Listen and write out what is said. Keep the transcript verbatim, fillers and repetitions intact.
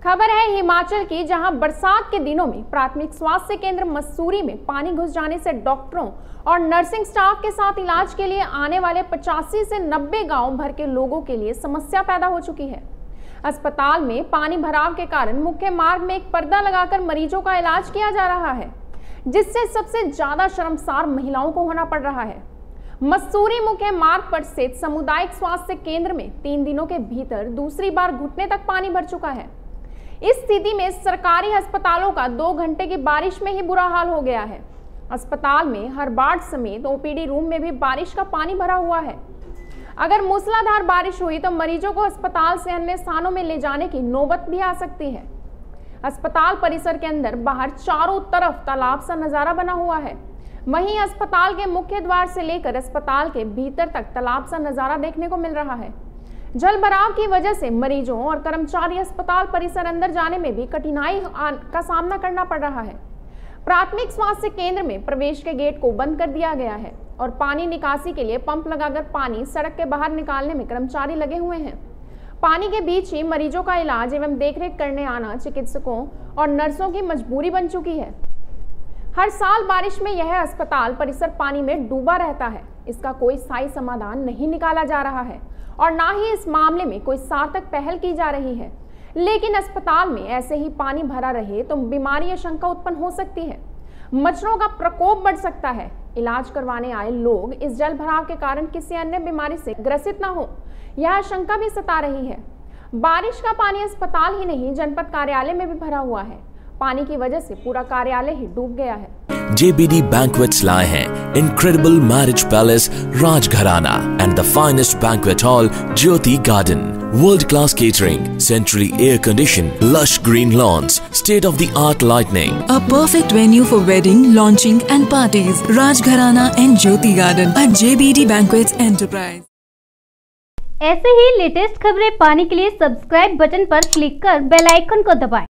खबर है हिमाचल की, जहां बरसात के दिनों में प्राथमिक स्वास्थ्य केंद्र मसूरी में पानी घुस जाने से डॉक्टरों और नर्सिंग स्टाफ के साथ इलाज के लिए आने वाले पचासी से नब्बे गांव भर के लोगों के लिए समस्या पैदा हो चुकी है। अस्पताल में पानी भराव के कारण मुख्य मार्ग में एक पर्दा लगाकर मरीजों का इलाज किया जा रहा है, जिससे सबसे ज्यादा शर्मसार महिलाओं को होना पड़ रहा है। मसूरी मुख्य मार्ग पर स्थित सामुदायिक स्वास्थ्य केंद्र में तीन दिनों के भीतर दूसरी बार घुटने तक पानी भर चुका है। इस स्थिति में सरकारी अस्पतालों का दो घंटे की बारिश में ही बुरा हाल हो गया है। अस्पताल में हर वार्ड समेत ओपीडी रूम में भी बारिश का पानी भरा हुआ है। अगर मूसलाधार बारिश हुई तो मरीजों को अस्पताल से अन्य स्थानों में ले जाने की नौबत भी आ सकती है। अस्पताल परिसर के अंदर बाहर चारों तरफ तालाब सा नजारा बना हुआ है। वहीं अस्पताल के मुख्य द्वार से लेकर अस्पताल के भीतर तक तालाब सा नजारा देखने को मिल रहा है। जल भराव की वजह से मरीजों और कर्मचारी अस्पताल परिसर अंदर जाने में भी कठिनाई का सामना करना पड़ रहा है। प्राथमिक स्वास्थ्य केंद्र में प्रवेश के गेट को बंद कर दिया गया है और पानी निकासी के लिए पंप लगाकर पानी सड़क के बाहर निकालने में कर्मचारी लगे हुए हैं। पानी के बीच ही मरीजों का इलाज एवं देखरेख करने आना चिकित्सकों और नर्सों की मजबूरी बन चुकी है। हर साल बारिश में यह अस्पताल परिसर पानी में डूबा रहता है। इसका कोई स्थायी समाधान नहीं निकाला जा रहा है और ना ही इस मामले में कोई सार्थक पहल की जा रही है। लेकिन अस्पताल में ऐसे ही पानी भरा रहे तो बीमारी आशंका उत्पन्न हो सकती है। मच्छरों का प्रकोप बढ़ सकता है। इलाज करवाने आए लोग इस जल भराव के कारण किसी अन्य बीमारी से ग्रसित न हो, यह आशंका भी सता रही है। बारिश का पानी अस्पताल ही नहीं, जनपद कार्यालय में भी भरा हुआ है। पानी की वजह से पूरा कार्यालय ही डूब गया है। J B D Banquets लाए हैं incredible marriage palace Rajgharana and the finest banquet hall Jyoti Garden. World class catering, centrally air conditioned, lush green lawns, state of the art lighting. A perfect venue for wedding, launching and parties. Rajgharana and Jyoti Garden at J B D Banquets Enterprise. ऐसे ही latest खबरें पाने के लिए subscribe button पर click कर bell icon को दबाएं।